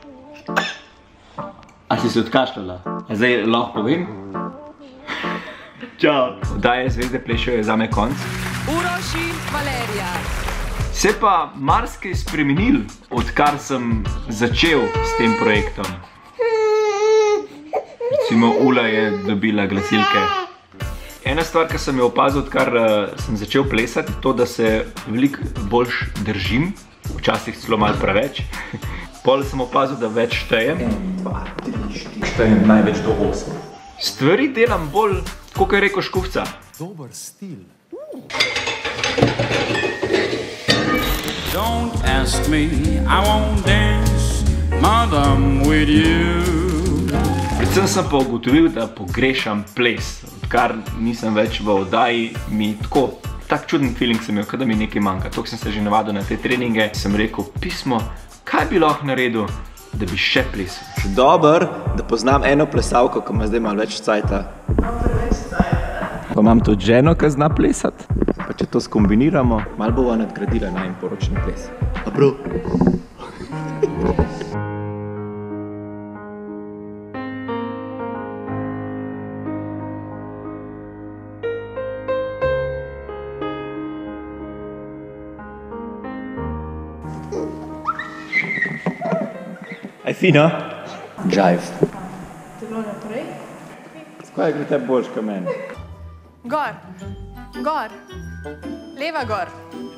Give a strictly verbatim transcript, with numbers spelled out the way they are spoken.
A si se odkašljala? A zdaj lahko povem? Čau. Oddaje Zvezde plešejo je zame konc. Uroš in Valerija. Se pa marsikaj spremenil, odkar sem začel s tem projektom. Recimo Ula je dobila glasilke. Ena stvar, ki sem jo opazil, odkar sem začel plesati, je to, da se veliko boljš držim, včasih celo malo preveč. Pol sem opazil, da več štejem. En, dva, tri, štiri, štejem največ do osem. Stvari delam bolj, tako kot je rekel Škufca. Dober stil. Don't ask me, I won't dance, madam, with you. Predvsem sem pa ugotovil, da pogrešam ples. Odkar nisem več v oddaji, mi tako, tak čuden feeling sem imel, kada mi nekaj manjka. Tok sem se že navadil na te treninge, sem rekel, pismo, kaj bi lahko naredil, da bi še plesal? Dober, da poznam eno plesalko, ki ima zdaj malo več cajta. Pa imam tudi ženo, ki zna plesati. Pa če to skombiniramo, malo bova nadgradila najin poročni ples. A prav? Aj fino? Jive. Te bilo naprej? Skaj gre te boljš ka meni? Gor. Gor. Leva gor.